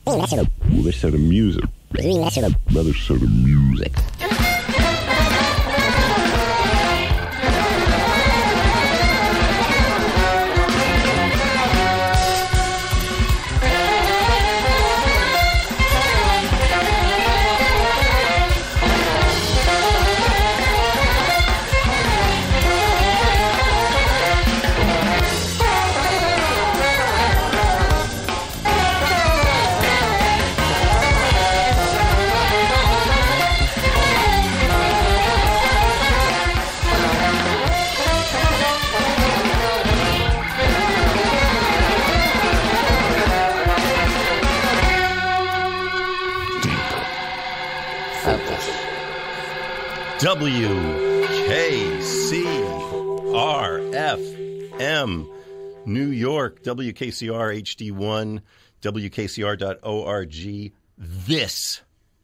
Well, they said a music. Rather sort of music. WKCR-FM, New York, WKCR HD-1, WKCR.org. This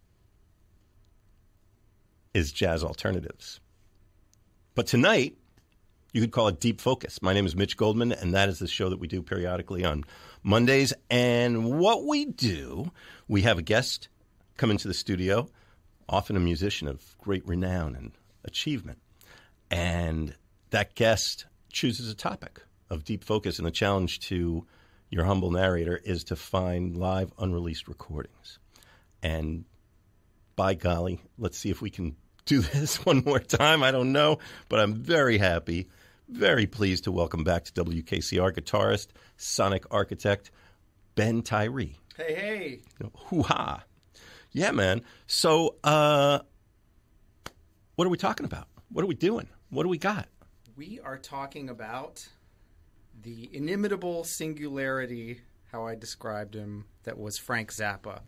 is Jazz Alternatives. But tonight, you could call it Deep Focus. My name is Mitch Goldman, and that is the show that we do periodically on Mondays. And what we do, we have a guest come into the studio, often a musician of great renown and achievement. And that guest chooses a topic of deep focus. And the challenge to your humble narrator is to find live unreleased recordings. And by golly, let's see if we can do this one more time. I don't know, but I'm very happy, very pleased to welcome back to WKCR guitarist, sonic architect, Ben Tyree. Hey, hey. Hoo-ha. Yeah, man. So, what are we talking about? What are we doing? What do we got? We are talking about the inimitable singularity, how I described him, that was Frank Zappa.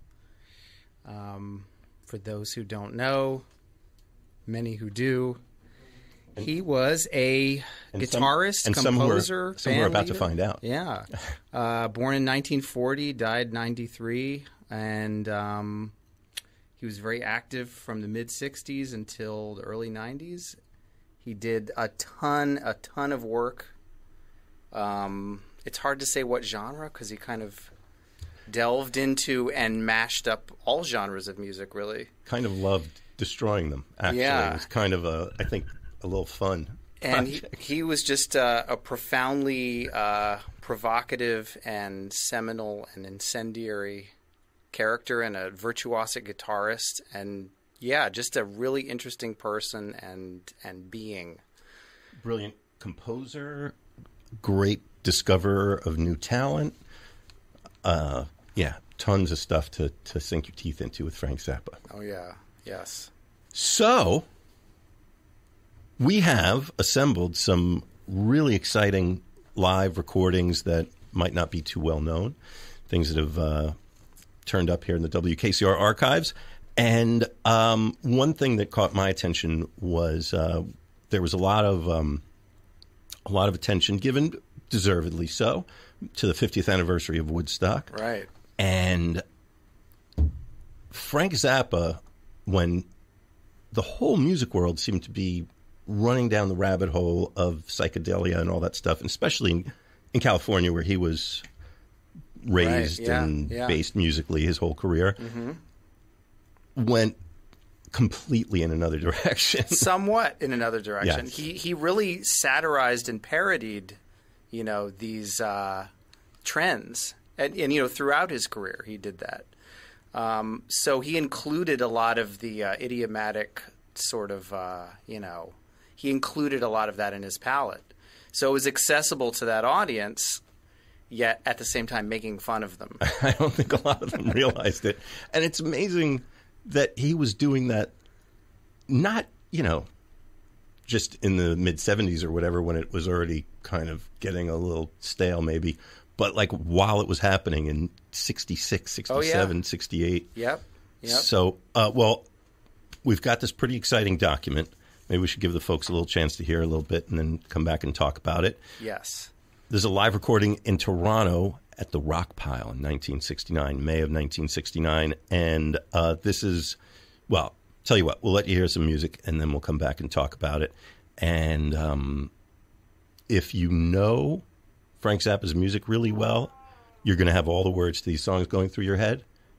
For those who don't know, many who do, he was a guitarist, composer, some who are about to find out. Yeah. Born in 1940, died 93, and he was very active from the mid-'60s until the early 90s. He did a ton of work. It's hard to say what genre because he kind of delved into and mashed up all genres of music, really. Kind of loved destroying them, actually. Yeah. It was kind of, I think, a little fun and he was just a profoundly provocative and seminal and incendiary character and a virtuosic guitarist, and yeah, just a really interesting person and being. Brilliant composer, great discoverer of new talent. Yeah, tons of stuff to sink your teeth into with Frank Zappa. Oh yeah, yes. So we have assembled some really exciting live recordings that might not be too well known, things that have turned up here in the WKCR archives. And one thing that caught my attention was there was a lot of attention given, deservedly so, to the 50th anniversary of Woodstock. Right. And Frank Zappa, when the whole music world seemed to be running down the rabbit hole of psychedelia and all that stuff, and especially in California where he was raised and based musically his whole career, went completely in another direction. Somewhat in another direction. Yes. He really satirized and parodied, these trends. And throughout his career he did that. So he included a lot of the idiomatic sort of, he included a lot of that in his palette. So it was accessible to that audience, yet at the same time making fun of them. I don't think a lot of them realized it. And it's amazing that he was doing that not, just in the mid-'70s or whatever when it was already kind of getting a little stale maybe, but like while it was happening in 66, 67, 68. Yep. So, we've got this pretty exciting document. Maybe we should give the folks a little chance to hear a little bit and then come back and talk about it. Yes. There's a live recording in Toronto at the Rock Pile in 1969, May of 1969. And this is, well, tell you what, we'll let you hear some music and then we'll come back and talk about it. And if you know Frank Zappa's music really well, you're going to have all the words to these songs going through your head.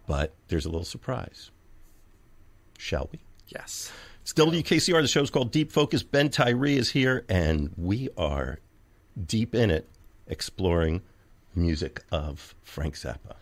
but there's a little surprise. Shall we? Yes. It's WKCR. The show's called Deep Focus. Ben Tyree is here, and we are deep in it, exploring music of Frank Zappa.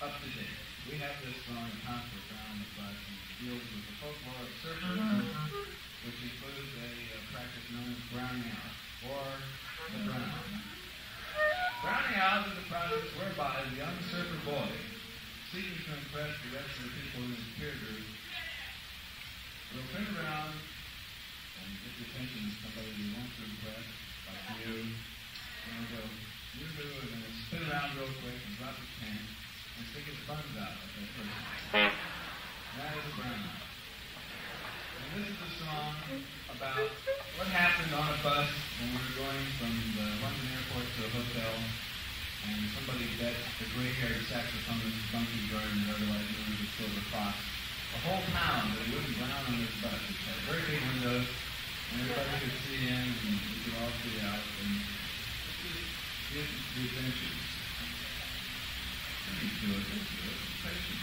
up to date. We have this song in concert around the bus and deals with the folklore of surfers, which includes a practice known as browning out, or the brown. Browning out is the process whereby the young surfer boy, seeking to impress the rest of the people in his peer group, will turn around and get the attention of somebody he wants to impress, like you, and he'll go, you-hoo, and then he'll spin around real quick and drop his pants and stick his buns out at that person. That is a brown out. And this is a song about what happened on a bus when we were going from the London airport to a hotel, and somebody bet the gray-haired saxophonist Bunky Garden, otherwise known as the Silver Fox, a whole pound that he wouldn't drown on this bus. It had very big windows, and everybody could see in, and we could all see out, and it's just the adventures. Let's do it. Patient.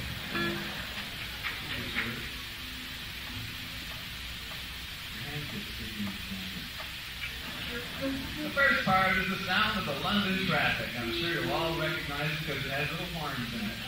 The first part is the sound of the London traffic. I'm sure you'll all recognize it because it has little horns in it.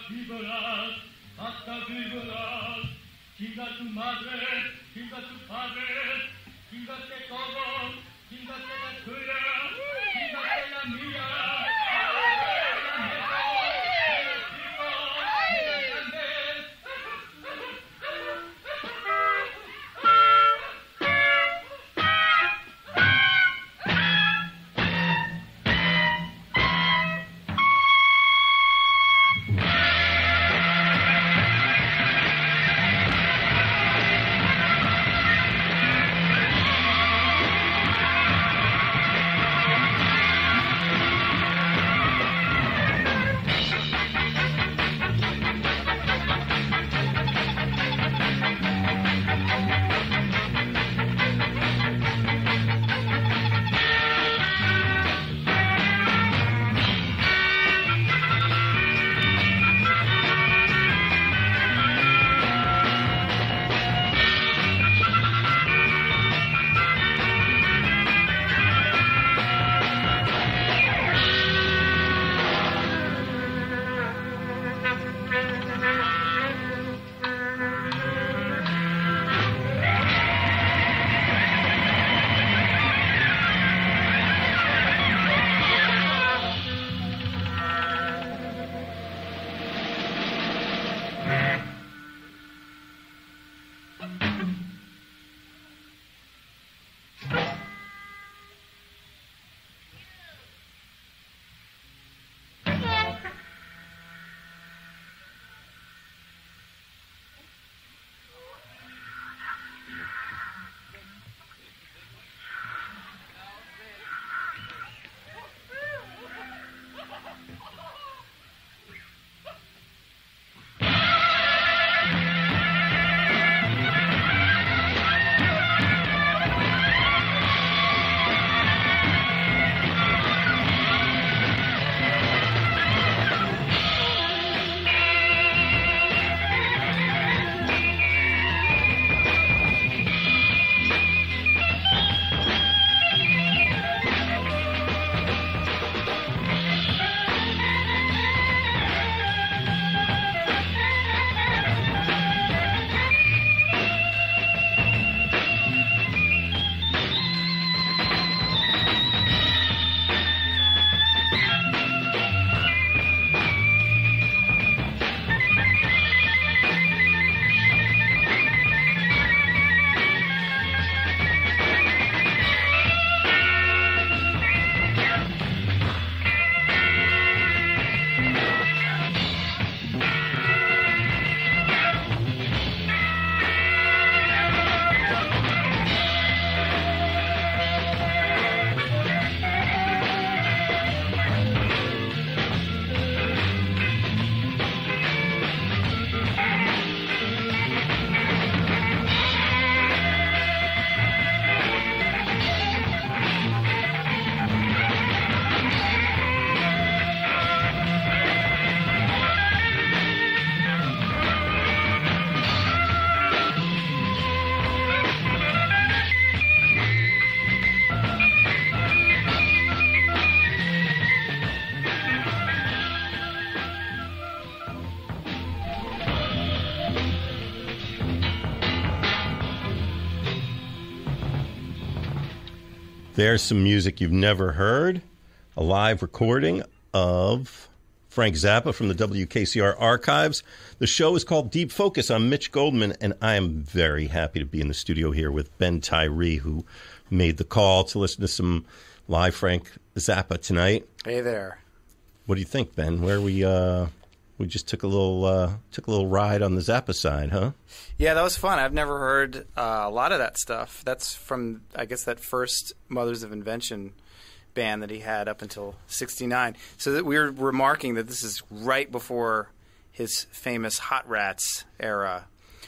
hasta vibrar, chinga tu madre, chinga tu padre, chingate todo, chingate la tuya, chingate la mía. There's some music you've never heard, a live recording of Frank Zappa from the WKCR archives. The show is called Deep Focus. I'm Mitch Goldman, and I am very happy to be in the studio here with Ben Tyree, who made the call to listen to some live Frank Zappa tonight. Hey there. What do you think, Ben? Where we just took a little ride on the Zappa side, huh? Yeah, that was fun. I've never heard a lot of that stuff. That's from, I guess, that first Mothers of Invention band that he had up until '69. So that we were remarking that this is right before his famous Hot Rats era.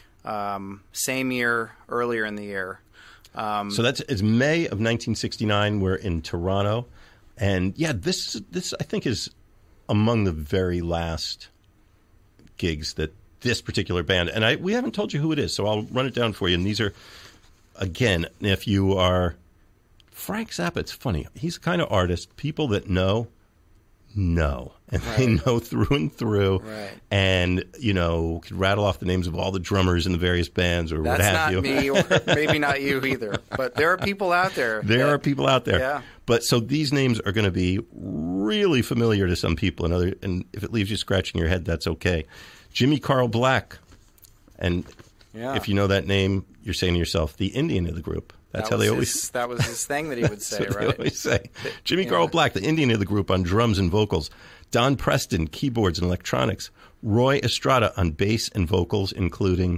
Same year, earlier in the year. So it's May of 1969. We're in Toronto, and yeah, this I think is among the very last gigs that this particular band, and we haven't told you who it is, so I'll run it down for you. And these are, again, if you are Frank Zappa, it's funny. He's the kind of artist people that know know. And they know through and through. Right. And, could rattle off the names of all the drummers in the various bands or what have you. That's not me, or maybe not you either. But there are people out there. There are people out there. Yeah. But so these names are going to be really familiar to some people. And if it leaves you scratching your head, that's okay. Jimmy Carl Black. And if you know that name, you're saying to yourself, the Indian of the group. That's how they always... That was his thing that he would say, That's what right? they always say. Jimmy Carl Black, the Indian of the group on drums and vocals. Don Preston, keyboards and electronics. Roy Estrada on bass and vocals, including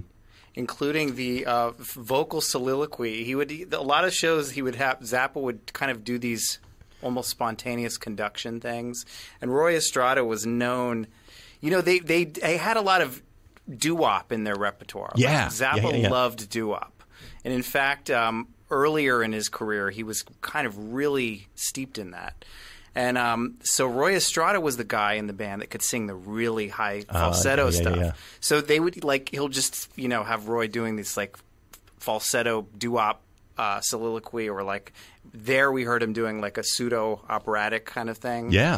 the vocal soliloquy. A lot of shows he would have. Zappa would kind of do these almost spontaneous conduction things, and Roy Estrada was known. They had a lot of doo-wop in their repertoire. Yeah, Zappa loved doo-wop, and in fact, earlier in his career, he was kind of really steeped in that. And so Roy Estrada was the guy in the band that could sing the really high falsetto stuff. Yeah. So they would he'll just have Roy doing this falsetto doo-wop soliloquy, or there we heard him doing a pseudo operatic kind of thing. Yeah.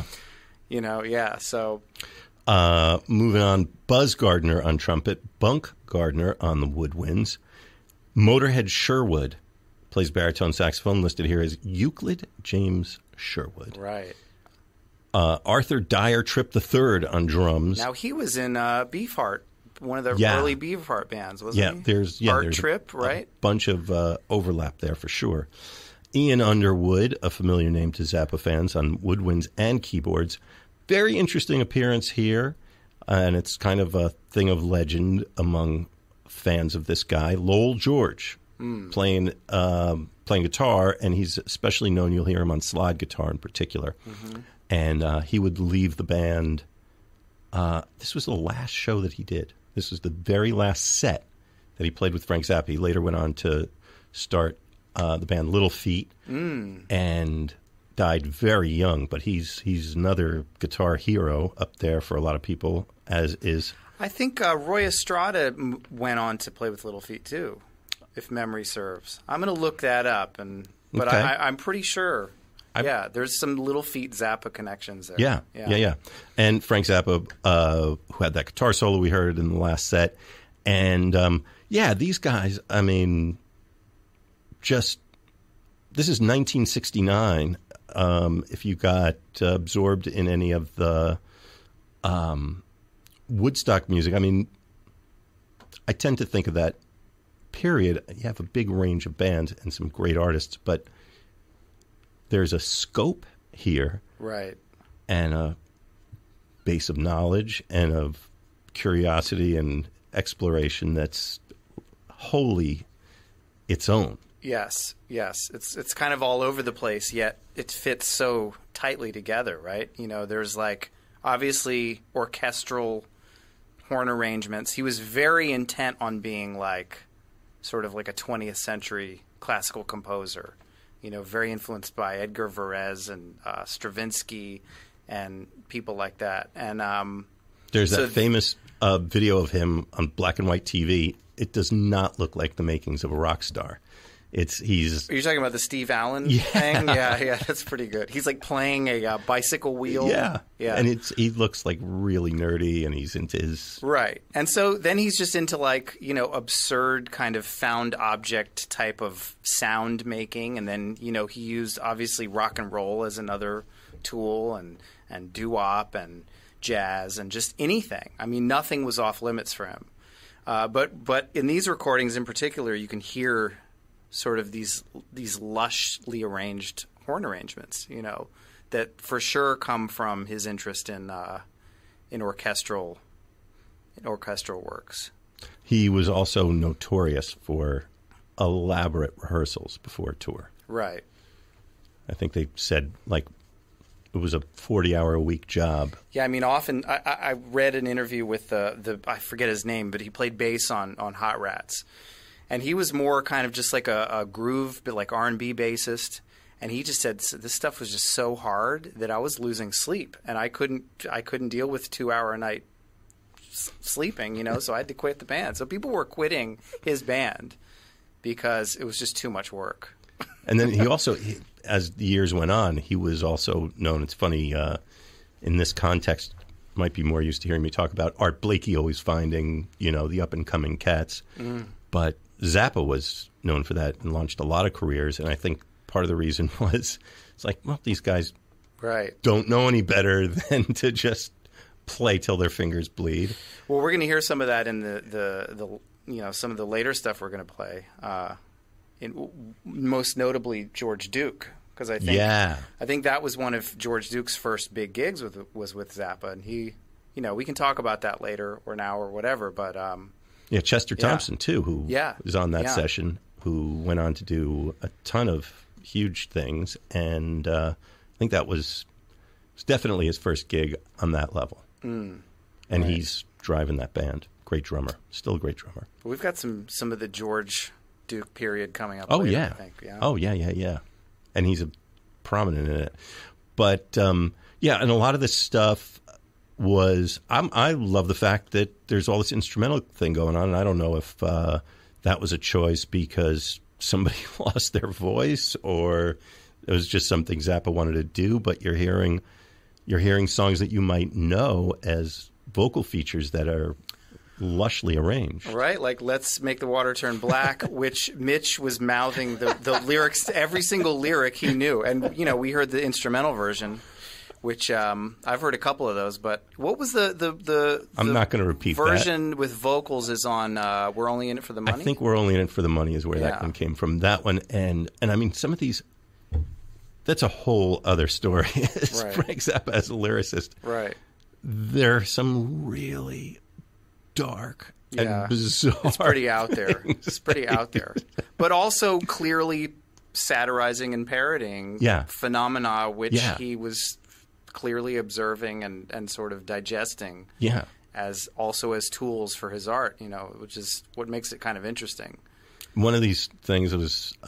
So moving on, Buzz Gardner on trumpet, Bunk Gardner on the woodwinds, Motorhead Sherwood plays baritone saxophone, listed here as Euclid James Sherwood. Right. Arthur Dyer Tripp III on drums. Now, he was in Beefheart, one of the early Beefheart bands, wasn't he? There's Tripp, right? A bunch of overlap there for sure. Ian Underwood, a familiar name to Zappa fans, on woodwinds and keyboards. Very interesting appearance here, and it's kind of a thing of legend among fans of this guy. Lowell George playing guitar, and he's especially known, you'll hear him on slide guitar in particular. Mm-hmm. And he would leave the band. This was the last show that he did. This was the very last set that he played with Frank Zappa. He later went on to start the band Little Feat and died very young. But he's another guitar hero up there for a lot of people, as is... I think Roy Estrada went on to play with Little Feat too, if memory serves. I'm going to look that up, but okay. I'm pretty sure. There's some Little Feat Zappa connections there. Yeah. And Frank Zappa, who had that guitar solo we heard in the last set, and these guys. I mean, this is 1969. If you got absorbed in any of the Woodstock music, I mean, I tend to think of that period. You have a big range of bands and some great artists, but there's a scope here, right, and a base of knowledge and of curiosity and exploration that's wholly its own. Yes. It's kind of all over the place, yet it fits so tightly together, right? There's obviously orchestral horn arrangements. He was very intent on being sort of like a 20th century classical composer. Very influenced by Edgar Varese and Stravinsky and people like that. And there's that famous video of him on black and white TV. It does not look like the makings of a rock star. Are you talking about the Steve Allen thing? Yeah, that's pretty good. He's playing a bicycle wheel. Yeah. And he looks really nerdy, and he's into his... Right. And so then he's just into absurd kind of found object type of sound making, and then, he used obviously rock and roll as another tool, and doo-wop and jazz and just anything. I mean, nothing was off limits for him. But in these recordings in particular, you can hear sort of these lushly arranged horn arrangements, that for sure come from his interest in orchestral works. He was also notorious for elaborate rehearsals before a tour. Right. I think they said it was a 40-hour-a-week job. Yeah, I mean, often I read an interview with the I forget his name, but he played bass on Hot Rats. And he was more kind of just like a groove, but R&B bassist. And he just said this stuff was just so hard that I was losing sleep, and I couldn't deal with 2-hour-a-night sleeping, so I had to quit the band. So people were quitting his band because it was just too much work. And then he also, as the years went on, he was also known. It's funny. in this context might be more used to hearing me talk about Art Blakey always finding, the up-and-coming cats. But Zappa was known for that and launched a lot of careers, and I think part of the reason was it's like, well, these guys don't know any better than to just play till their fingers bleed. Well, we're going to hear some of that in the some of the later stuff we're going to play. Most notably George Duke, because I think that was one of George Duke's first big gigs was with Zappa, and he, we can talk about that later or now or whatever, but Chester Thompson too, who was on that session, who went on to do a ton of huge things, and I think that was definitely his first gig on that level. And he's driving that band. Great drummer, still a great drummer. We've got some of the George Duke period coming up. Oh later, yeah, I think. Oh yeah, and he's prominent in it. But and a lot of this stuff was. I love the fact that there's all this instrumental thing going on, and I don't know if that was a choice because somebody lost their voice or it was just something Zappa wanted to do. But you're hearing songs that you might know as vocal features that are lushly arranged. Right, like Let's Make the Water Turn Black, which Mitch was mouthing the lyrics, every single lyric he knew. And, we heard the instrumental version, which I've heard a couple of those. But what was the I'm not going to repeat version that. With vocals is on We're Only In It for the Money? I think We're Only In It for the Money is where that one came from. That one, and I mean, some of these, that's a whole other story. Frank Zappa as a lyricist. Right. There are some really dark and bizarre. It's pretty out there. It's pretty out there. But also clearly satirizing and parodying phenomena which he was clearly observing and sort of digesting as tools for his art, which is what makes it kind of interesting. One of these things was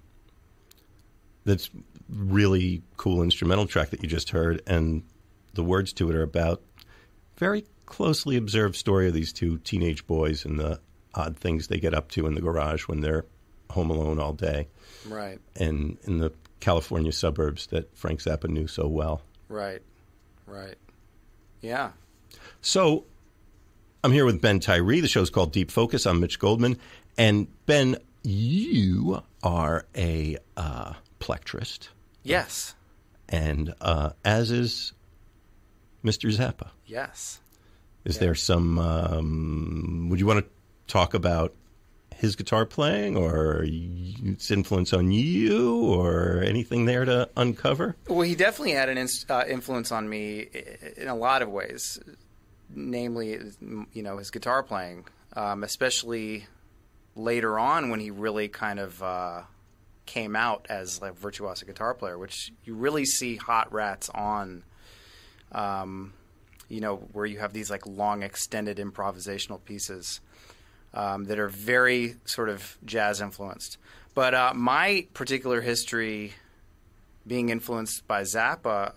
that's really cool instrumental track that you just heard, and the words to it are about very closely observed story of these two teenage boys and the odd things they get up to in the garage when they're home alone all day. Right. And in the California suburbs that Frank Zappa knew so well. Right. Yeah. So I'm here with Ben Tyree. The show's called Deep Focus. I'm Mitch Goldman. And Ben, you are a plectrist. Yes. And as is Mr. Zappa. Yes. Is there some, would you want to talk about his guitar playing or its influence on you or anything there to uncover? Well, he definitely had an influence on me in a lot of ways, namely, his guitar playing, especially later on when he really kind of came out as a virtuoso guitar player, which you really see Hot Rats on. Where you have these like long, extended improvisational pieces that are very sort of jazz influenced. But my particular history being influenced by Zappa,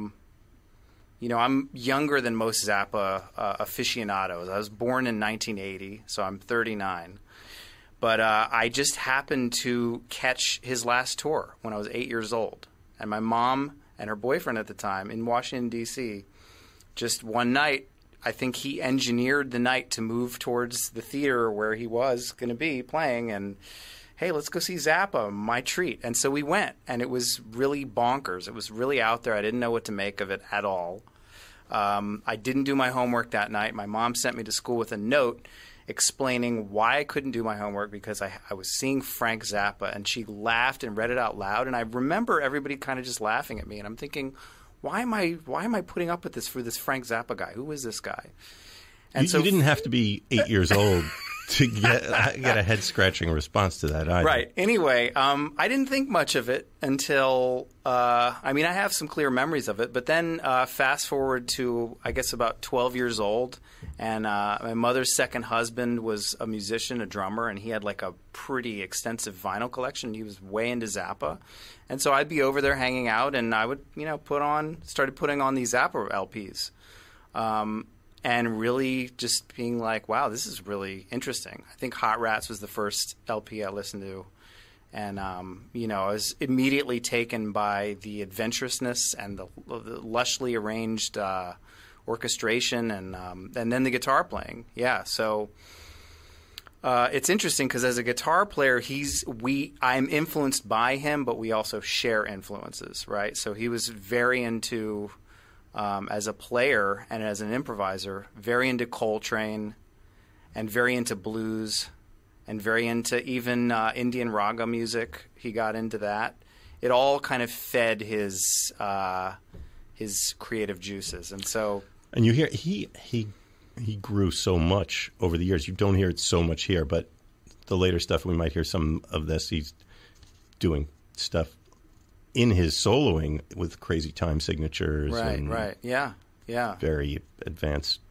I'm younger than most Zappa aficionados. I was born in 1980, so I'm 39. But I just happened to catch his last tour when I was 8 years old. And my mom and her boyfriend at the time in Washington, D.C., just one night, I think he engineered the night to move towards the theater where he was going to be playing. And, hey, let's go see Zappa, my treat. And so we went, and it was really bonkers. It was really out there. I didn't know what to make of it at all. I didn't do my homework that night. My mom sent me to school with a note explaining why I couldn't do my homework because I was seeing Frank Zappa, and she laughed and read it out loud. And I remember everybody kind of just laughing at me, and I'm thinking, why am I putting up with this for this Frank Zappa guy? Who is this guy? And you didn't have to be 8 years old to get a head-scratching response to that either. Right. Anyway, I didn't think much of it until I have some clear memories of it. But then fast forward to, I guess, about 12 years old, and my mother's second husband was a musician, a drummer, and he had like a pretty extensive vinyl collection. He was way into Zappa. And so I'd be over there hanging out, and I would, started putting on these Zappa LPs. And really just being like, wow, this is really interesting. I think Hot Rats was the first LP I listened to. And, I was immediately taken by the adventurousness and the lushly arranged orchestration and then the guitar playing. Yeah, so it's interesting because as a guitar player, I'm influenced by him, but we also share influences, right? So he was very into, as a player and as an improviser, very into Coltrane and very into blues. And very into even Indian raga music. He got into that. It all kind of fed his creative juices, and so. And you hear he grew so much over the years. You don't hear it so much here, but the later stuff we might hear some of this. He's doing stuff in his soloing with crazy time signatures. Right. Yeah. Very advanced.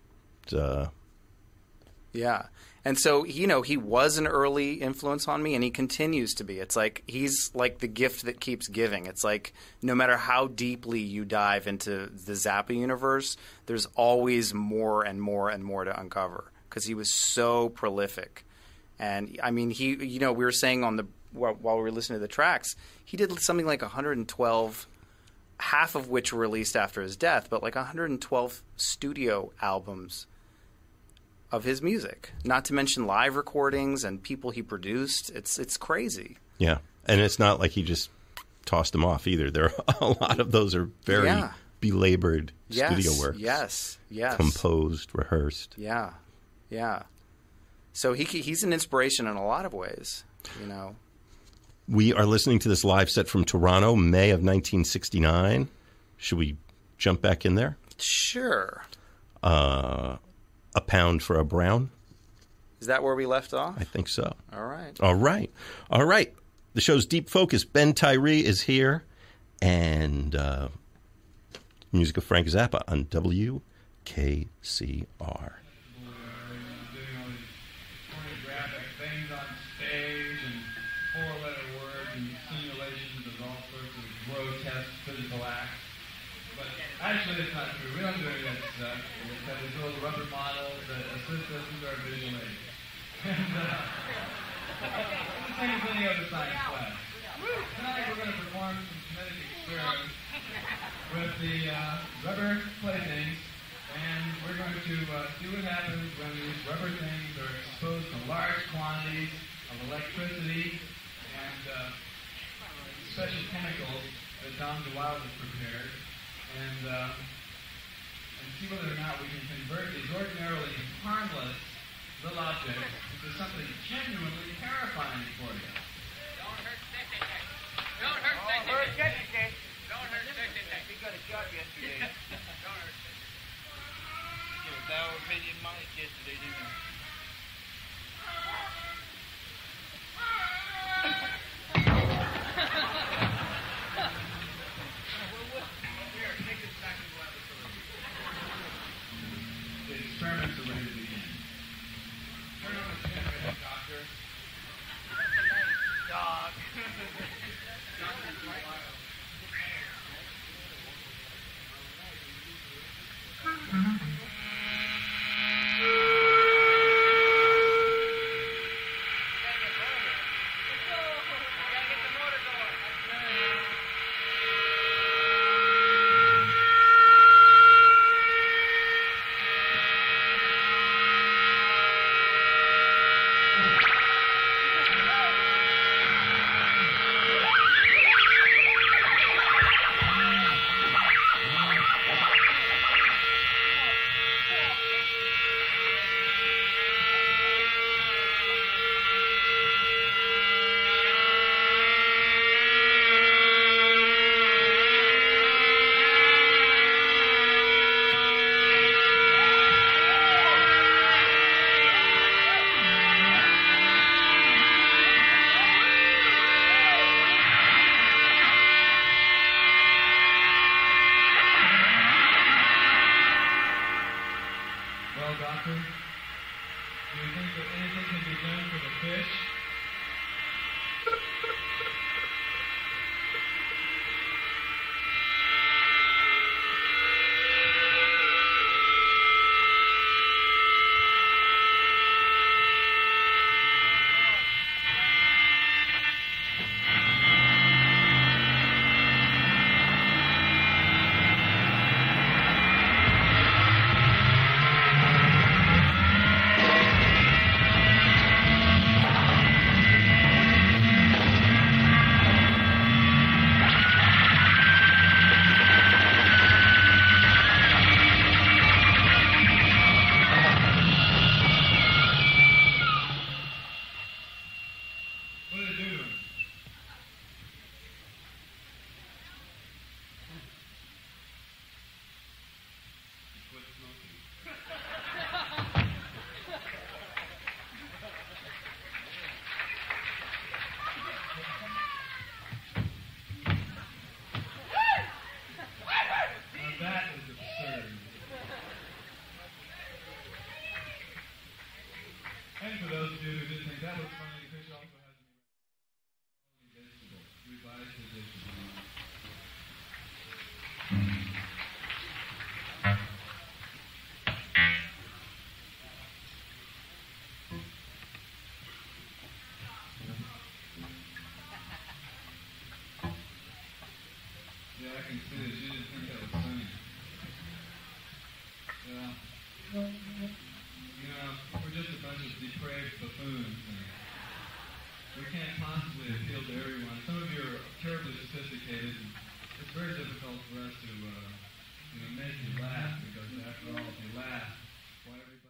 Yeah. And so, he was an early influence on me, and he continues to be. It's like he's like the gift that keeps giving. It's like no matter how deeply you dive into the Zappa universe, there's always more and more and more to uncover because he was so prolific. And, I mean, we were saying while we were listening to the tracks, he did something like 112, half of which were released after his death, but like 112 studio albums of his music, not to mention live recordings and people he produced. It's crazy. Yeah, and it's not like he just tossed them off either. There are a lot of those are very belabored studio works. Yes. Composed, rehearsed. Yeah. So he's an inspiration in a lot of ways, We are listening to this live set from Toronto, May of 1969. Should we jump back in there? Sure. A Pound for a Brown. Is that where we left off? I think so. All right. The show's Deep Focus. Ben Tyree is here. And music of Frank Zappa on WKCR. Pornographic things on stage and four-letter words and simulations of all sorts of grotesque physical acts. But actually, it's not true. We don't do any of that stuff. We've got these little rubber models that assist us with our visual aids. And the same as any other science class. Tonight we're going to perform some kinetic experiments with the rubber playthings, and we're going to see what happens when these rubber things are exposed to large quantities of electricity and special chemicals that Don DeWild has prepared. And see whether or not we can convert these ordinarily harmless little objects into something genuinely terrifying for you. Don't hurt Sissy. Don't hurt Sissy. Don't hurt Sissy. He got a shot yesterday. Don't hurt Sissy. Get a dour opinion Mike yesterday, didn't you? Experiments are ready to begin. Turn on the generator, Doctor. Dog. can't possibly appeal to everyone. Some of you are terribly sophisticated, and it's very difficult for us to make you laugh, because after all, if you laugh, why everybody...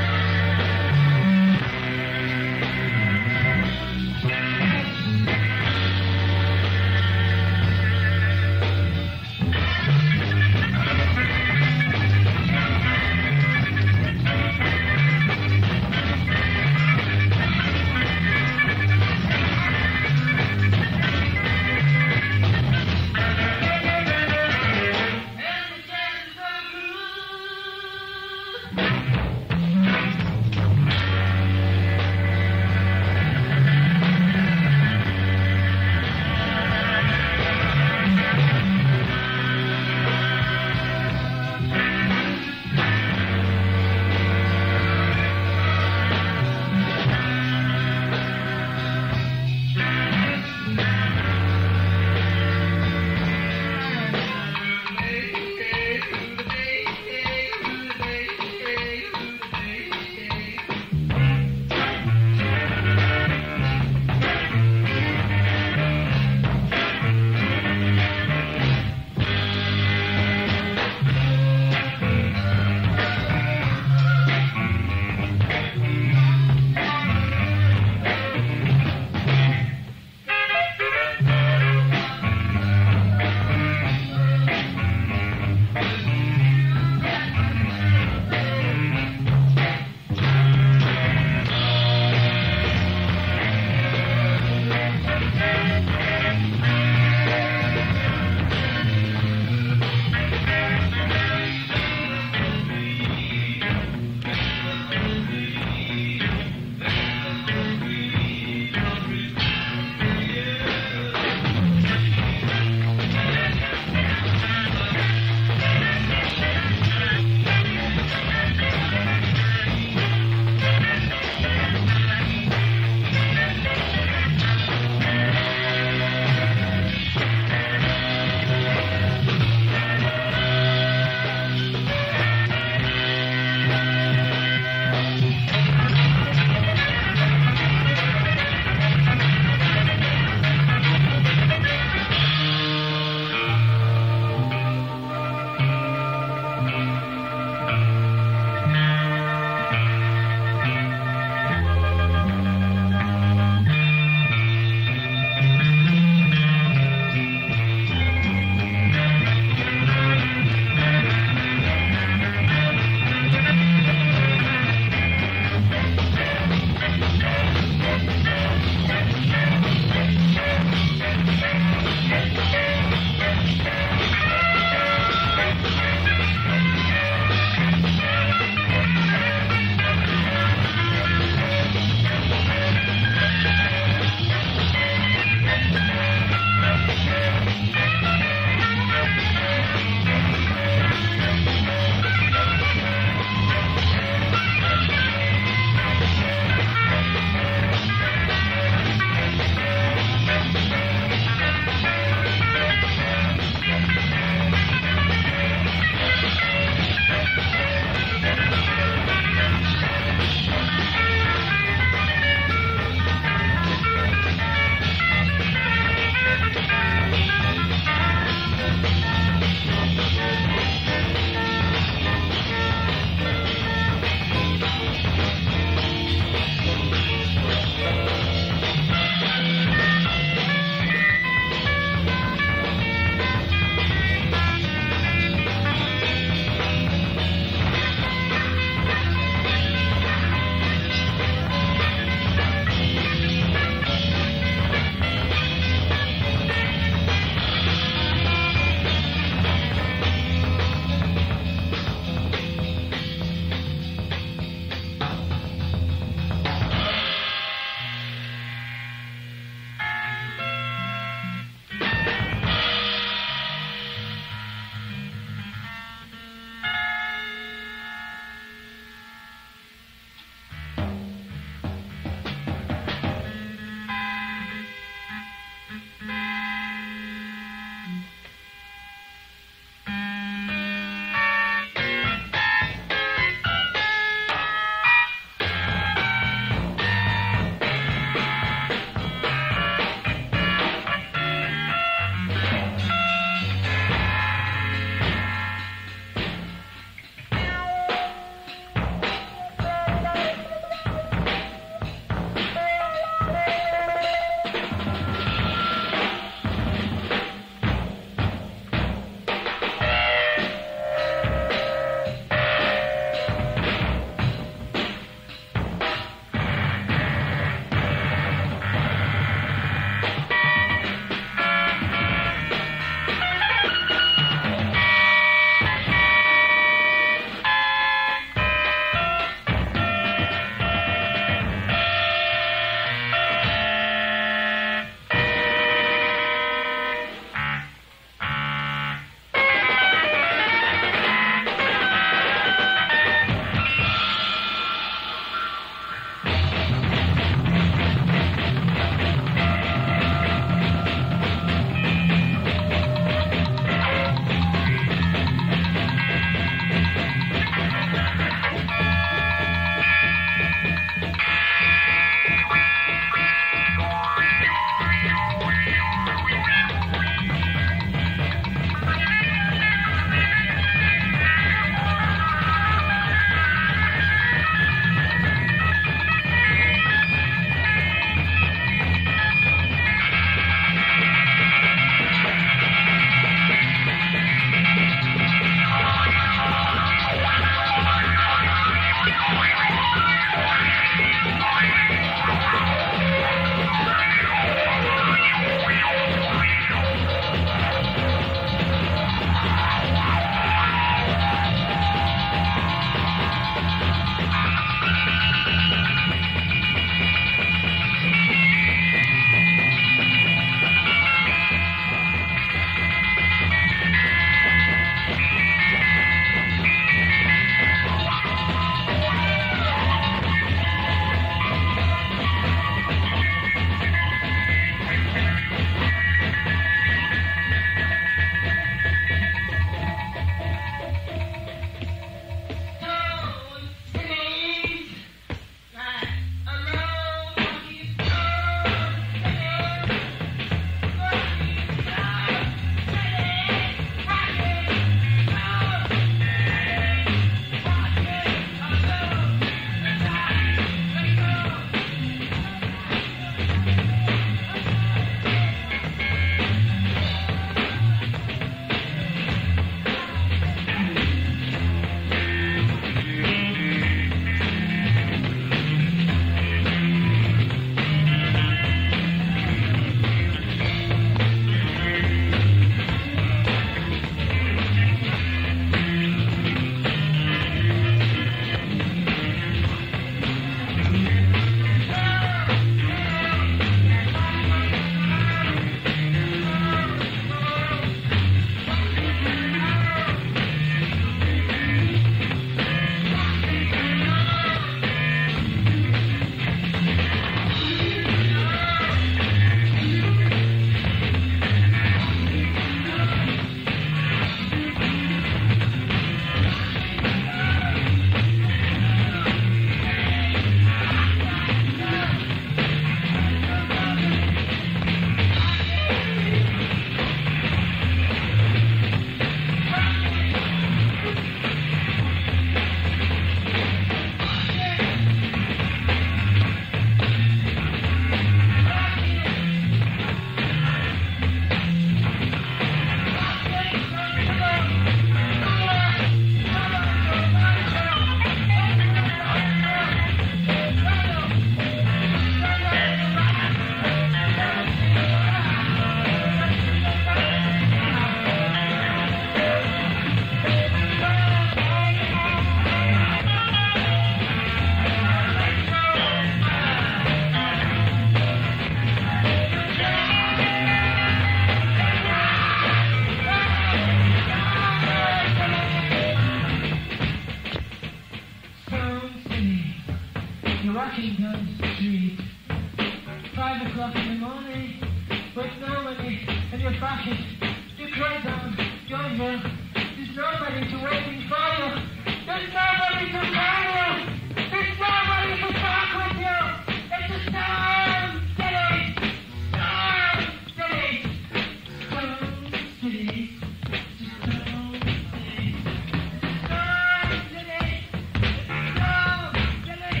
on the street. 5 o'clock in the morning, but nobody in your pocket. You cry down your hill. There's nobody to waiting for you. There's nobody to call you. There's nobody to talk with you. It's a storm city. Storm city. Storm city. It's a storm city. Storm city. Storm city.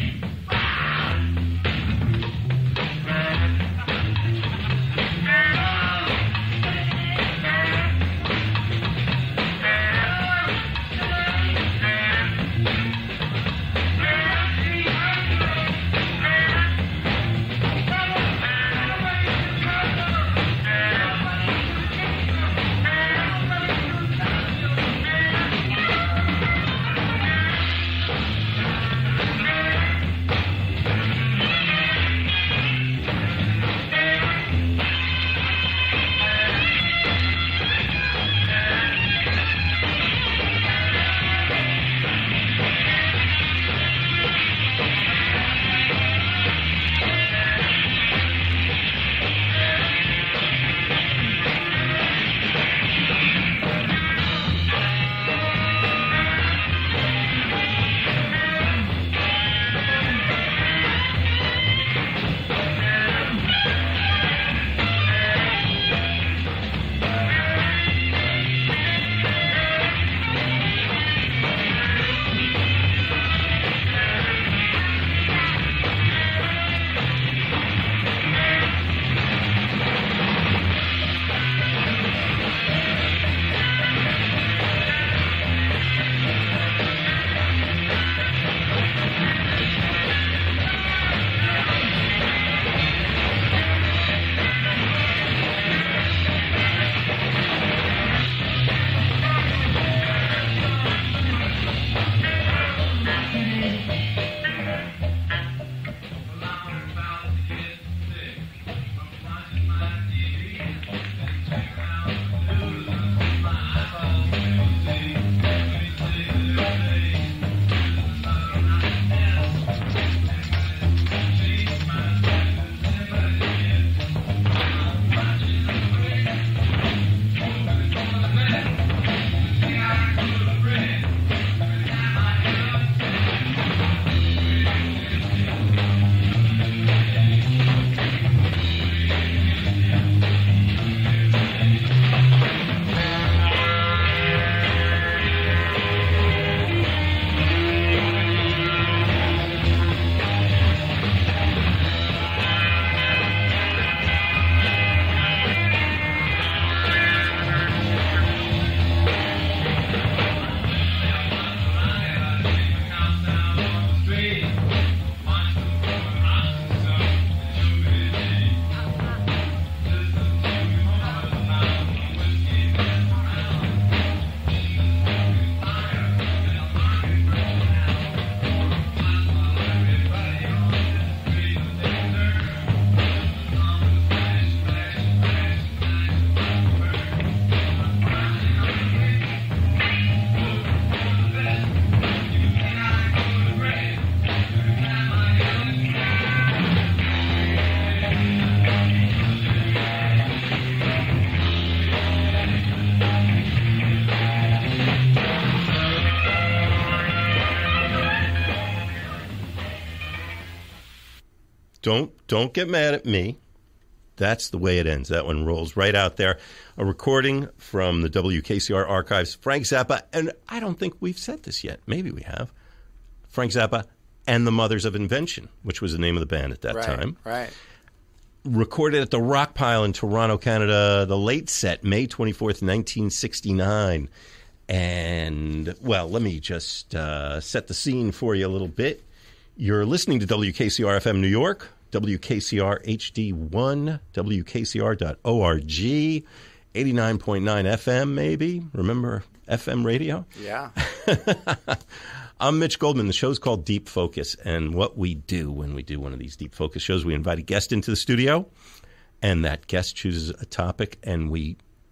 Don't get mad at me. That's the way it ends. That one rolls right out there. A recording from the WKCR archives. Frank Zappa, and I don't think we've said this yet. Maybe we have. Frank Zappa and the Mothers of Invention, which was the name of the band at that time. Right. Recorded at the Rock Pile in Toronto, Canada, the late set, May 24th, 1969. And, well, let me just set the scene for you a little bit. You're listening to WKCR FM New York, WKCR HD-1, WKCR.org, 89.9 FM maybe. Remember FM radio? Yeah. I'm Mitch Goldman. The show's called Deep Focus, and what we do when we do one of these Deep Focus shows, we invite a guest into the studio, and that guest chooses a topic, and we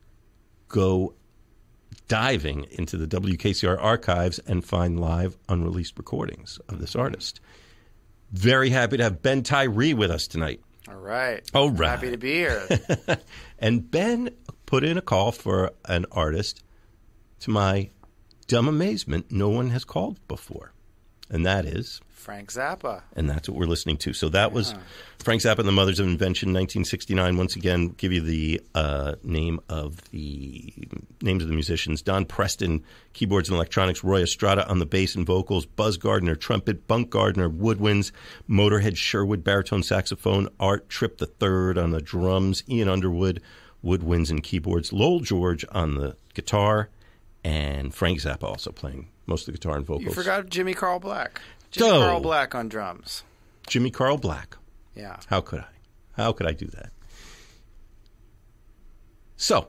go diving into the WKCR archives and find live, unreleased recordings of this artist. Very happy to have Ben Tyree with us tonight. All right. All right. Happy to be here. And Ben put in a call for an artist. To my dumb amazement, no one has called before. And that is Frank Zappa. And that's what we're listening to. So that was Frank Zappa and the Mothers of Invention, 1969. Once again, give you the names of the musicians. Don Preston, keyboards and electronics. Roy Estrada on the bass and vocals. Buzz Gardner, trumpet. Bunk Gardner, woodwinds. Motorhead Sherwood, baritone saxophone. Art Tripp III on the drums. Ian Underwood, woodwinds and keyboards. Lowell George on the guitar. And Frank Zappa also playing most of the guitar and vocals. You forgot Jimmy Carl Black. Carl Black on drums. Jimmy Carl Black. Yeah. How could I? How could I do that? So,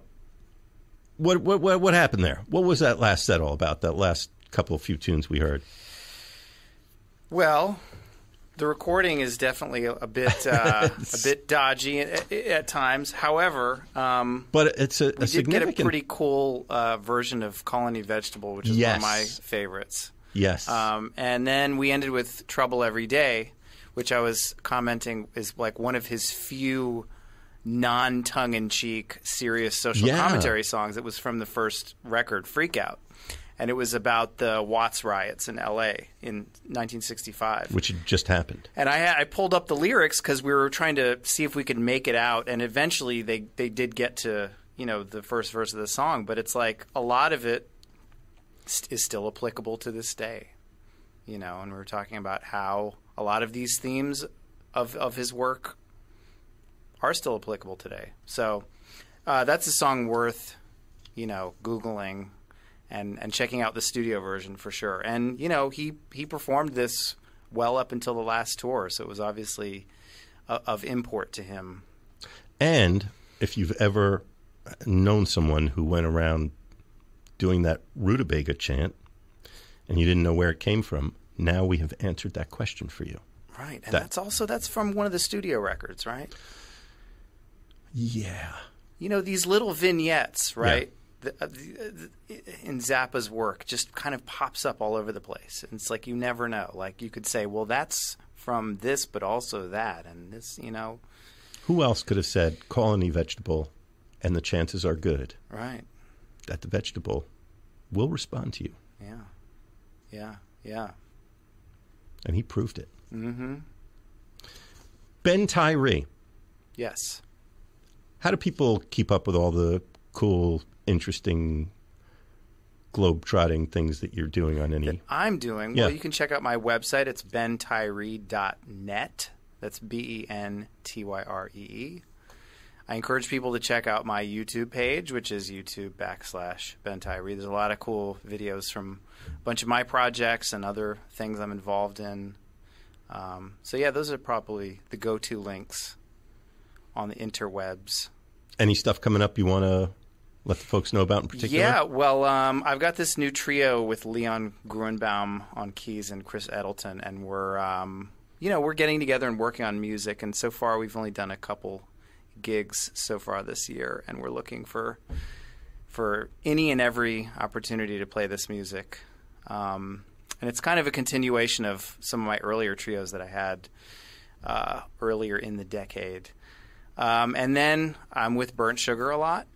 what happened there? What was that last set all about? That last couple of few tunes we heard. Well, the recording is definitely a bit dodgy at times. However, but it's a we significant. did get a pretty cool version of Colony Vegetable, which is one of my favorites. Yes. And then we ended with Trouble Every Day, which I was commenting is like one of his few non-tongue-in-cheek, serious social commentary songs. It was from the first record, Freak Out. And it was about the Watts riots in L.A. in 1965. Which had just happened. And I pulled up the lyrics because we were trying to see if we could make it out. And eventually they did get to, the first verse of the song. But it's like a lot of it is still applicable to this day, and we were talking about how a lot of these themes of his work are still applicable today. So that's a song worth, Googling and checking out the studio version for sure. And, he performed this well up until the last tour, so it was obviously of import to him. And if you've ever known someone who went around doing that rutabaga chant, and you didn't know where it came from, now we have answered that question for you. Right, and that's from one of the studio records, right? Yeah. These little vignettes, right, in Zappa's work just kind of pops up all over the place. And it's like you never know. Like you could say, well, that's from this, but also that, and this, Who else could have said Colony Vegetable, and the chances are good. Right. That the vegetable will respond to you. Yeah. And he proved it. Mm-hmm. Ben Tyree. Yes. How do people keep up with all the cool, interesting, globe-trotting things that you're doing on any... That I'm doing? Yeah. Well, you can check out my website. It's bentyree.net. That's BENTYREE. I encourage people to check out my YouTube page, which is YouTube.com/Ben Tyree. There's a lot of cool videos from a bunch of my projects and other things I'm involved in. Those are probably the go-to links on the interwebs. Any stuff coming up you want to let the folks know about in particular? Yeah, well, I've got this new trio with Leon Gruenbaum on keys and Chris Edelton, and we're getting together and working on music, and so far we've only done a couple gigs so far this year, and we're looking for any and every opportunity to play this music. And it's kind of a continuation of some of my earlier trios that I had earlier in the decade. And then I'm with Burnt Sugar a lot.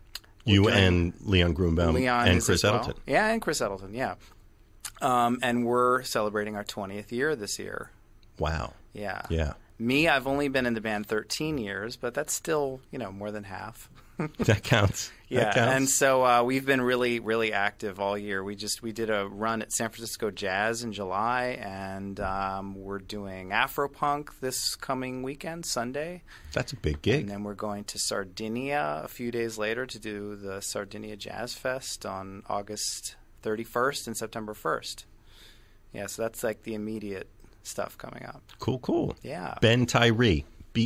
And Leon Gruenbaum and Chris Edelton. Yeah, and Chris Edelton, yeah. And we're celebrating our 20th year this year. Wow. Yeah. Yeah. Me, I've only been in the band 13 years, but that's still, more than half. That counts. Yeah, that counts. and so we've been really, really active all year. We did a run at San Francisco Jazz in July, and we're doing Afropunk this coming weekend, Sunday. That's a big gig. And then we're going to Sardinia a few days later to do the Sardinia Jazz Fest on August 31st and September 1st. Yeah, so that's like the immediate stuff coming up. Cool. Yeah. Ben Tyree,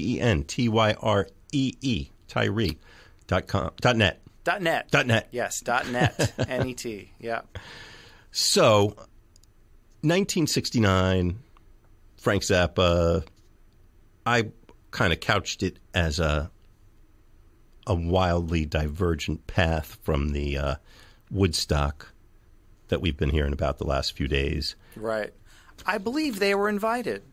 BENTYREE, Tyree.net. .net. Yes, .net. N-E-T. Yeah. So, 1969, Frank Zappa, I kind of couched it as a wildly divergent path from the Woodstock that we've been hearing about the last few days. Right. I believe they were invited.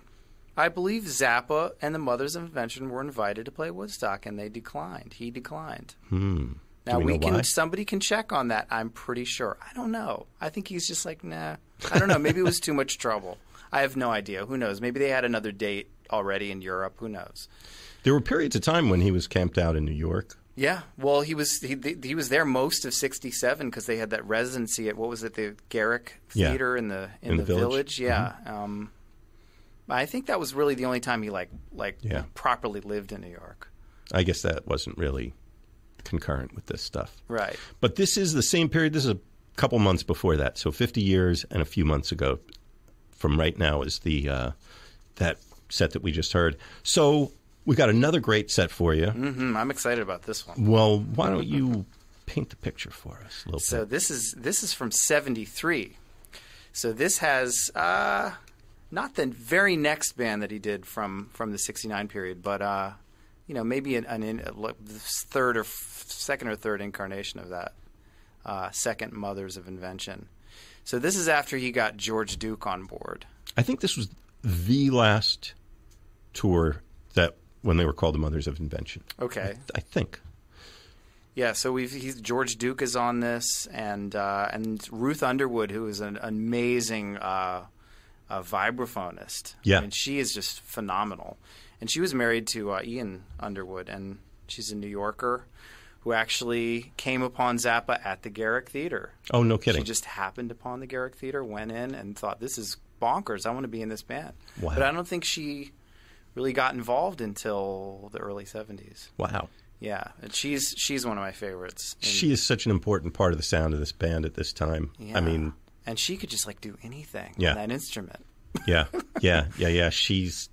I believe Zappa and the Mothers of Invention were invited to play Woodstock, and they declined. He declined. Now somebody can check on that. I'm pretty sure. I don't know. I think he's just like, nah. I don't know. Maybe it was too much trouble. I have no idea. Who knows? Maybe they had another date already in Europe. Who knows? There were periods of time when he was camped out in New York. Yeah. Well, he was there most of '67 because they had that residency at, what was it, the Garrick Theater in the Village. Yeah. Mm-hmm. I think that was really the only time he properly lived in New York. I guess that wasn't really concurrent with this stuff. Right. But this is the same period. This is a couple months before that. So 50 years and a few months ago from right now is the that set that we just heard. So we got another great set for you. Mm-hmm. I'm excited about this one. Well, why don't you paint the picture for us a little bit? So this is from '73. So this has not the very next band that he did from the '69 period, but maybe a second or third incarnation of that second Mothers of Invention. So this is after he got George Duke on board. I think this was the last tour that when they were called the Mothers of Invention. Okay, I think. Yeah, so George Duke is on this, and Ruth Underwood, who is an amazing vibraphonist. Yeah, I mean, she is just phenomenal, and she was married to Ian Underwood, and she's a New Yorker who actually came upon Zappa at the Garrick Theater. Oh, no kidding! She just happened upon the Garrick Theater, went in, and thought, "This is bonkers! I want to be in this band." Wow! But I don't think she really got involved until the early '70s. Wow! Yeah, and she's one of my favorites. She is such an important part of the sound of this band at this time. Yeah. I mean, and she could just do anything on that instrument. Yeah. She's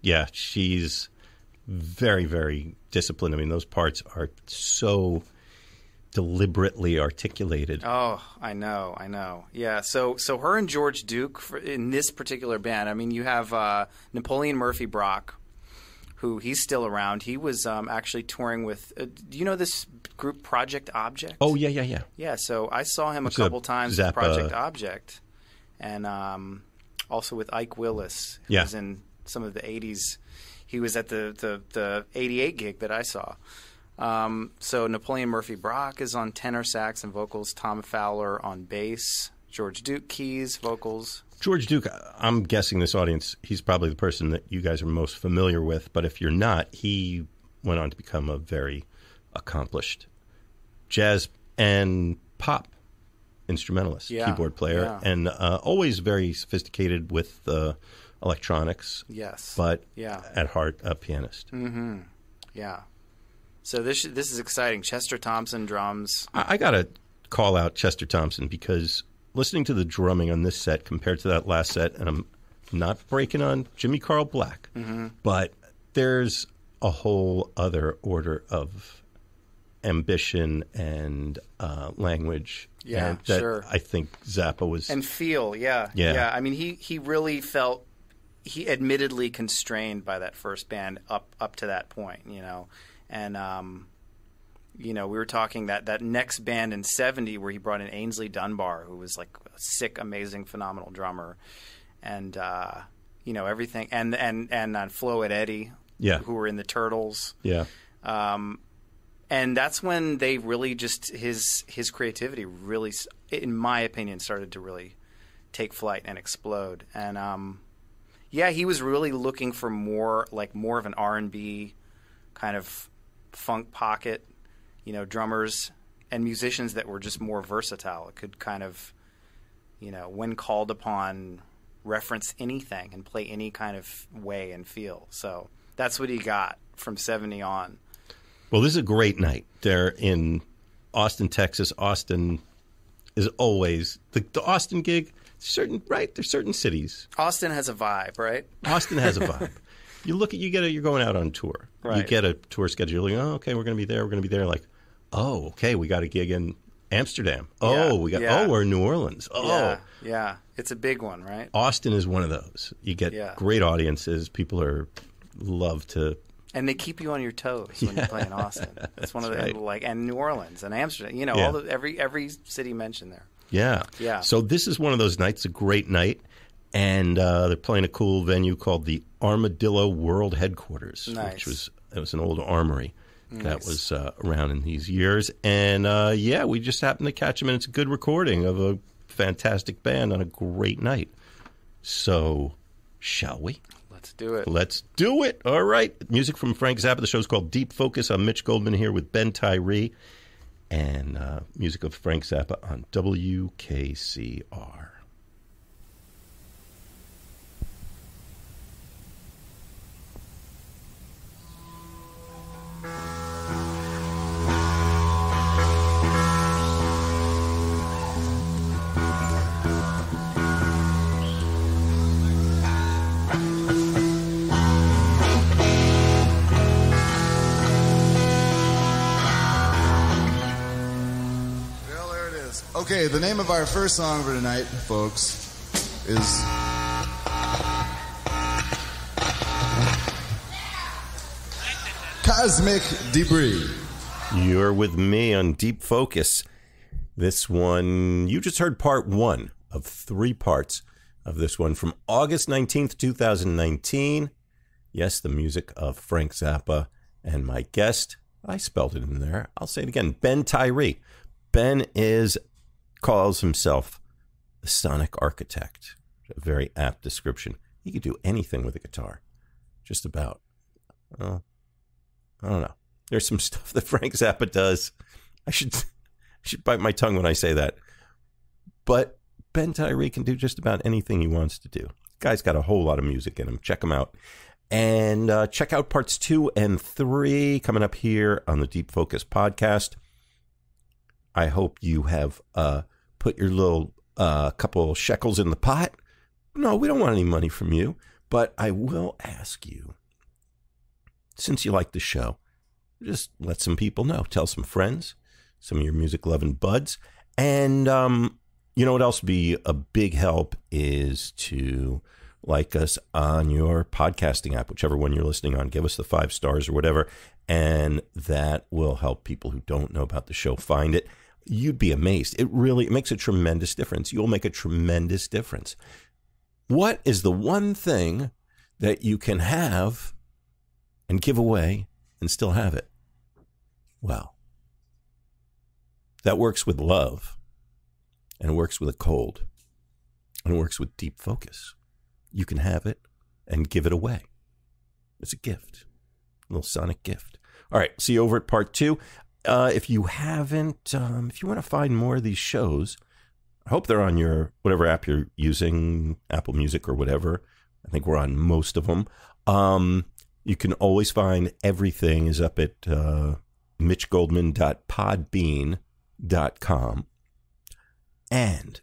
very, very disciplined. I mean, those parts are so deliberately articulated. Oh, I know. Yeah, so her and George Duke in this particular band. I mean, you have Napoleon Murphy Brock, who he's still around. He was actually touring with, do you know this group Project Object? Oh, yeah. Yeah, so I saw him a couple times with Project Object, and also with Ike Willis, who was in some of the 80s. He was at the 88 gig that I saw. So Napoleon Murphy Brock is on tenor sax and vocals, Tom Fowler on bass, George Duke keys, vocals. George Duke, I'm guessing this audience, he's probably the person that you guys are most familiar with. But if you're not, he went on to become a very accomplished jazz and pop instrumentalist, keyboard player, and always very sophisticated with electronics. Yes. But at heart, a pianist. Mm-hmm. Yeah. So this is exciting. Chester Thompson drums. I got to call out Chester Thompson because listening to the drumming on this set compared to that last set, and I'm not breaking on Jimmy Carl Black, but there's a whole other order of ambition and language. Yeah, that sure. I think Zappa was... And feel, yeah. I mean, he really felt... He admittedly constrained by that first band up to that point, And, we were talking that next band in '70 where he brought in Ainsley Dunbar, who was like a sick, amazing, phenomenal drummer. And, everything. And Flo and Eddie, who were in the Turtles. Yeah. And that's when they really just, his creativity really, in my opinion, started to really take flight and explode. And, he was really looking for more of an R&B kind of funk pocket, drummers and musicians that were just more versatile. It could kind of, when called upon, reference anything and play any kind of way and feel. So that's what he got from '70 on. Well, this is a great night. They're in Austin, Texas. Austin is always the Austin gig. There's certain cities. Austin has a vibe, right? Austin has a vibe. You're going out on tour. Right. You get a tour schedule. You're like, oh, okay, we're going to be there. We're going to be there. Like, oh, okay, we got a gig in Amsterdam. Oh, we're in New Orleans. Oh, yeah. It's a big one, right? Austin is one of those. You get great audiences. People love to. And they keep you on your toes when you play in Austin. That's one of the and New Orleans and Amsterdam. Every city mentioned there. Yeah. Yeah. So this is one of those nights, a great night. And they're playing a cool venue called the Armadillo World Headquarters, Nice. which was an old armory that Nice. was around in these years. And, yeah, we just happened to catch them, and it's a good recording of a fantastic band on a great night. So, shall we? Let's do it. Let's do it. All right. Music from Frank Zappa. The show's called Deep Focus. I'm Mitch Goldman here with Ben Tyree. And music of Frank Zappa on WKCR. Okay, the name of our first song for tonight, folks, is Cosmic Debris. You're with me on Deep Focus. This one, you just heard part one of 3 parts of this one from August 19th, 2019. Yes, the music of Frank Zappa and my guest. I spelled it in there. I'll say it again. Ben Tyree. Ben calls himself the sonic architect. A very apt description. He could do anything with a guitar. Just about. Well, I don't know. There's some stuff that Frank Zappa does. I should bite my tongue when I say that. But Ben Tyree can do just about anything he wants to do. Guy's got a whole lot of music in him. Check him out. And check out parts 2 and 3 coming up here on the Deep Focus podcast. I hope you have put your little couple shekels in the pot. No, we don't want any money from you. But I will ask you, since you like the show, just let some people know. Tell some friends, some of your music-loving buds. And you know what else would be a big help is to like us on your podcasting app, whichever one you're listening on. Give us the 5 stars or whatever, and that will help people who don't know about the show find it. You'd be amazed. It makes a tremendous difference. You'll make a tremendous difference. What is the one thing that you can have and give away and still have it? Well, that works with love, and it works with a cold, and it works with deep focus. You can have it and give it away. It's a gift, a little sonic gift. All right, see you over at part 2. If you haven't, if you want to find more of these shows, I hope they're on your whatever app you're using, Apple Music or whatever. I think we're on most of them. You can always find everything is up at mitchgoldman.podbean.com. And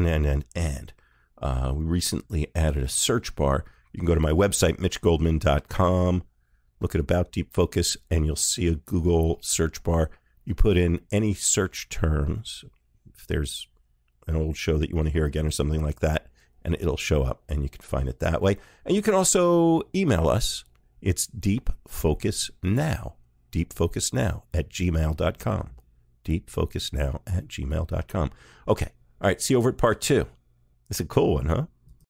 we recently added a search bar. You can go to my website, mitchgoldman.com. Look at About Deep Focus, and you'll see a Google search bar. You put in any search terms, if there's an old show that you want to hear again or something like that, and it'll show up, and you can find it that way. And you can also email us. It's deepfocusnow, deepfocusnow@gmail.com, deepfocusnow@gmail.com. Okay, all right, see you over at part 2. It's a cool one, huh?